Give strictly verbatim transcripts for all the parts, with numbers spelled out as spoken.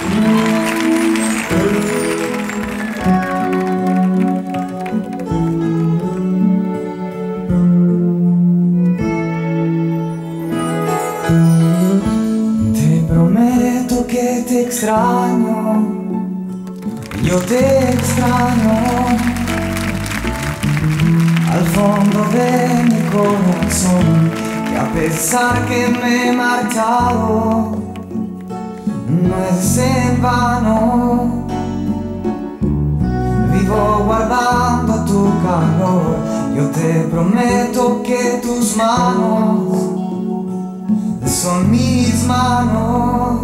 Te prometo que te extraño, yo te extraño. Al fondo de mi corazón, que a pesar que me he marchado, no es en vano. Vivo guardando tu calor, yo te prometo que tus manos son mis manos,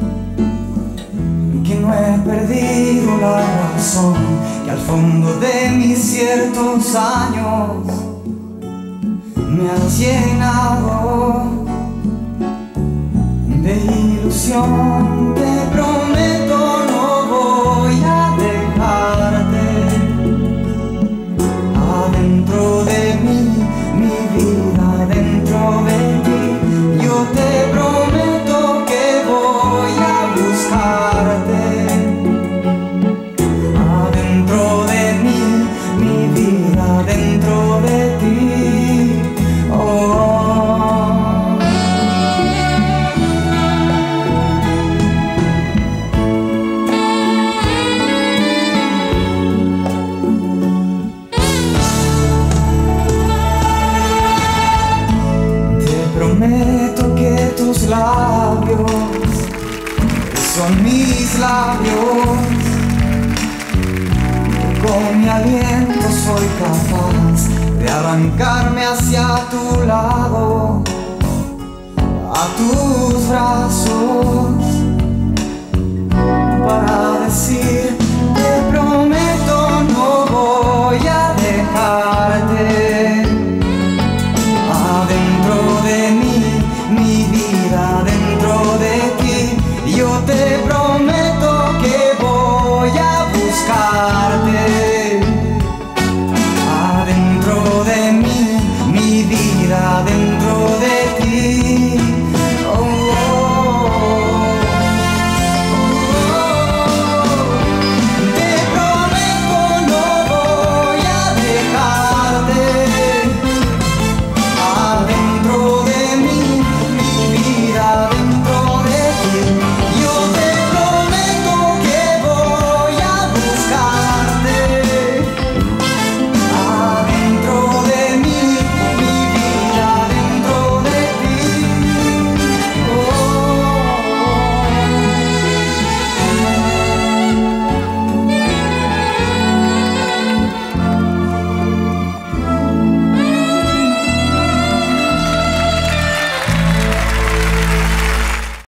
que no he perdido la razón, que al fondo de mis ciertos años me has llenado de ilusión. Te prometo no voy a dejarte adentro de mí, mi vida dentro de ti. Yo te prometo que voy a buscarte adentro de mí, mi vida dentro de ti. Oh. Te prometo que tus labios son mis labios, que con mi aliento soy capaz de arrancarme hacia tu lado, a tus brazos.